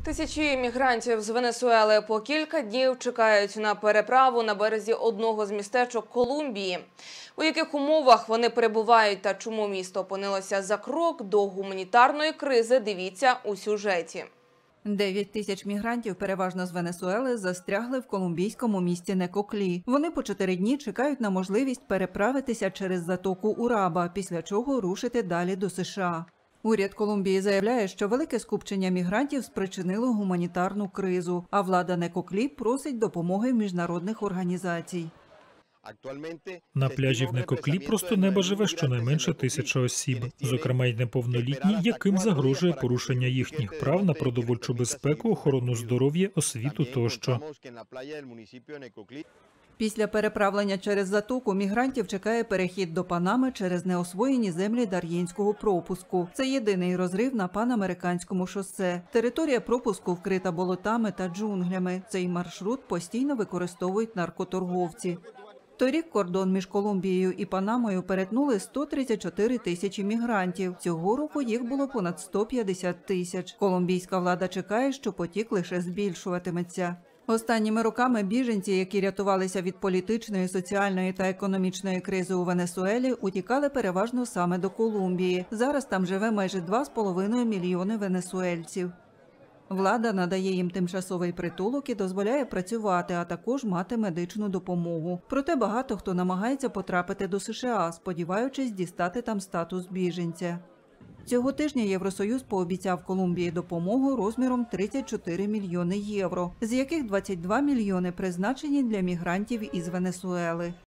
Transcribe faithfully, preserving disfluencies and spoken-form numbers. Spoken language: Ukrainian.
Тисячі мігрантів з Венесуели по кілька днів чекають на переправу на березі одного з містечок Колумбії. У яких умовах вони перебувають та чому місто опинилося за крок до гуманітарної кризи, дивіться у сюжеті. Дев'ять тисяч мігрантів, переважно з Венесуели, застрягли в колумбійському місті Некоклі. Вони по чотири дні чекають на можливість переправитися через затоку Ураба, після чого рушити далі до США. Уряд Колумбії заявляє, що велике скупчення мігрантів спричинило гуманітарну кризу, а влада Некоклі просить допомоги міжнародних організацій. На пляжі в Некоклі просто неба живе щонайменше тисяча осіб, зокрема й неповнолітні, яким загрожує порушення їхніх прав на продовольчу безпеку, охорону здоров'я, освіту тощо. Після переправлення через затоку мігрантів чекає перехід до Панами через неосвоєні землі Дар'єнського пропуску. Це єдиний розрив на панамериканському шосе. Територія пропуску вкрита болотами та джунглями. Цей маршрут постійно використовують наркоторговці. Торік кордон між Колумбією і Панамою перетнули сто тридцять чотири тисячі мігрантів. Цього року їх було понад сто п'ятдесят тисяч. Колумбійська влада чекає, що потік лише збільшуватиметься. Останніми роками біженці, які рятувалися від політичної, соціальної та економічної кризи у Венесуелі, утікали переважно саме до Колумбії. Зараз там живе майже два з половиною мільйони венесуельців. Влада надає їм тимчасовий притулок і дозволяє працювати, а також мати медичну допомогу. Проте багато хто намагається потрапити до США, сподіваючись дістати там статус біженця. Цього тижня Євросоюз пообіцяв Колумбії допомогу розміром тридцять чотири мільйони євро, з яких двадцять два мільйони призначені для мігрантів із Венесуели.